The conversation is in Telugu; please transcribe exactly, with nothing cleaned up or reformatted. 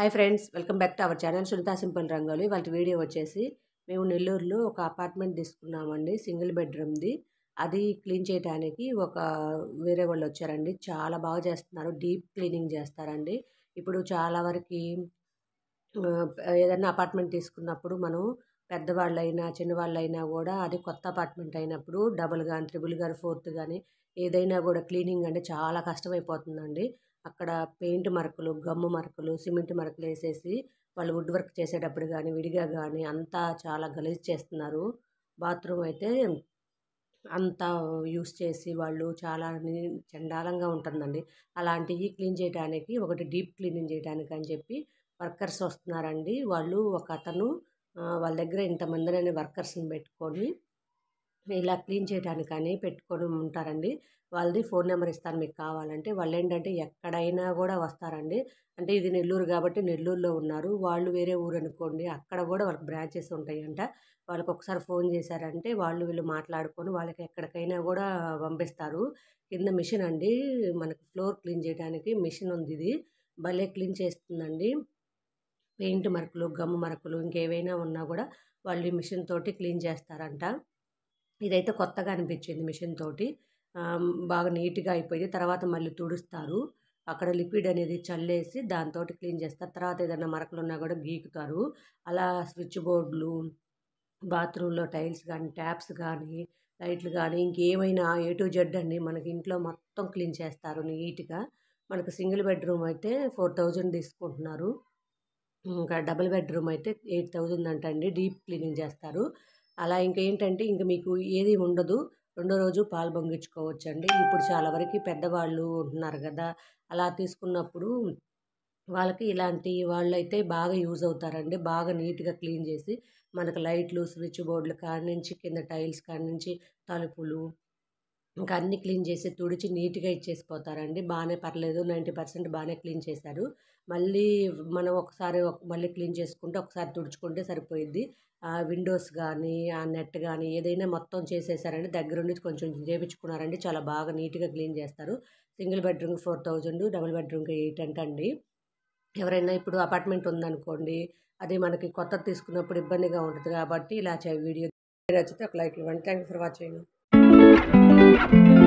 Hi friends, welcome back to our channel Sunitha simple rangoli. వాళ్ళ వీడియో వచ్చేసి మేము నెల్లూరులో ఒక అపార్ట్మెంట్ తీసుకున్నామండి, సింగిల్ బెడ్రూమ్ది. అది క్లీన్ చేయడానికి ఒక వేరే వాళ్ళు వచ్చారండి. చాలా బాగా చేస్తున్నారు, డీప్ క్లీనింగ్ చేస్తారండి. ఇప్పుడు చాలా వరకు ఏదైనా అపార్ట్మెంట్ తీసుకున్నప్పుడు మనం పెద్దవాళ్ళైనా చిన్నవాళ్ళైనా కూడా అది కొత్త అపార్ట్మెంట్ అయినప్పుడు డబుల్ కానీ త్రిబుల్ కానీ ఫోర్త్ కానీ ఏదైనా కూడా క్లీనింగ్ అంటే చాలా కష్టమైపోతుందండి. అక్కడ పెయింట్ మరకలు, గమ్ము మరకలు, సిమెంట్ మరకలు వేసేసి వాళ్ళు వుడ్ వర్క్ చేసేటప్పుడు కానీ విడిగా కానీ అంతా చాలా గలీజ్ చేస్తున్నారు. బాత్రూమ్ అయితే అంతా యూస్ చేసి వాళ్ళు చాలా చండాలంగా ఉంటుందండి. అలాంటివి క్లీన్ చేయడానికి ఒకటి డీప్ క్లీనింగ్ చేయడానికి అని చెప్పి వర్కర్స్ వస్తున్నారండి. వాళ్ళు ఒక అతను వాళ్ళ దగ్గర ఇంతమందిని వర్కర్స్ని పెట్టుకొని ఇలా క్లీన్ చేయడానికని పెట్టుకొని ఉంటారండి. వాళ్ళది ఫోన్ నెంబర్ ఇస్తాను మీకు కావాలంటే. వాళ్ళు ఏంటంటే ఎక్కడైనా కూడా వస్తారండి. అంటే ఇది నెల్లూరు కాబట్టి నెల్లూరులో ఉన్నారు. వాళ్ళు వేరే ఊరు అనుకోండి, అక్కడ కూడా వాళ్ళకి బ్రాంచెస్ ఉంటాయంట. వాళ్ళకి ఒకసారి ఫోన్ చేశారంటే వాళ్ళు వీళ్ళు మాట్లాడుకొని వాళ్ళకి ఎక్కడికైనా కూడా పంపిస్తారు. కింద మిషన్ అండి, మనకి ఫ్లోర్ క్లీన్ చేయడానికి మిషన్ ఉంది. ఇది భలే క్లీన్ చేస్తుందండి. పెయింట్ మరకలు, గమ్ము మరకలు ఇంకేవైనా ఉన్నా కూడా వాళ్ళు ఈ మిషన్ తోటి క్లీన్ చేస్తారంట. ఇదైతే కొత్తగా అనిపించింది. మిషన్ తోటి బాగా నీట్గా అయిపోయింది. తర్వాత మళ్ళీ తుడుస్తారు. అక్కడ లిక్విడ్ అనేది చల్లేసి దాంతో క్లీన్ చేస్తారు. తర్వాత ఏదైనా మరకలు ఉన్నా కూడా గీకుతారు. అలా స్విచ్ బోర్డులు, బాత్రూంలో టైల్స్ కానీ, ట్యాప్స్ కానీ, లైట్లు కానీ ఇంకేమైనా ఏ టు జెడ్ అండి మనకి ఇంట్లో మొత్తం క్లీన్ చేస్తారు నీట్గా. మనకు సింగిల్ బెడ్రూమ్ అయితే ఫోర్ థౌజండ్ తీసుకుంటున్నారు. ఇంకా డబుల్ బెడ్రూమ్ అయితే ఎయిట్ థౌజండ్ అంటండి. డీప్ క్లీనింగ్ చేస్తారు. అలా ఇంకేంటంటే ఇంక మీకు ఏది ఉండదు. రెండో రోజు పాలు పొంగించుకోవచ్చండి. ఇప్పుడు చాలా వరకు పెద్దవాళ్ళు ఉంటున్నారు కదా, అలా తీసుకున్నప్పుడు వాళ్ళకి ఇలాంటి వాళ్ళైతే బాగా యూజ్ అవుతారండి. బాగా నీట్గా క్లీన్ చేసి మనకు లైట్లు, స్విచ్ బోర్డులు కాడి నుంచి కింద టైల్స్ కాడి నుంచి తలుపులు ఇంకా అన్నీ క్లీన్ చేసి తుడిచి నీట్గా ఇచ్చేసిపోతారండి. బాగానే పర్లేదు, నైంటీ పర్సెంట్ బాగానే క్లీన్ చేశారు. మళ్ళీ మనం ఒకసారి మళ్ళీ క్లీన్ చేసుకుంటే ఒకసారి తుడుచుకుంటే సరిపోయిద్ది. విండోస్ కానీ ఆ నెట్ కానీ ఏదైనా మొత్తం చేసేసారండి. దగ్గరుండి కొంచెం చేయించుకున్నారండి. చాలా బాగా నీట్గా క్లీన్ చేస్తారు. సింగిల్ బెడ్రూమ్కి ఫోర్ థౌజండ్, డబుల్ బెడ్రూమ్కి ఎయిట్ అంటండి. ఎవరైనా ఇప్పుడు అపార్ట్మెంట్ ఉందనుకోండి, అది మనకి కొత్తది తీసుకున్నప్పుడు ఇబ్బందిగా ఉంటుంది కాబట్టి ఇలా వీడియో నచ్చితే ఒక లైక్ ఇవ్వండి. Thank you for watching.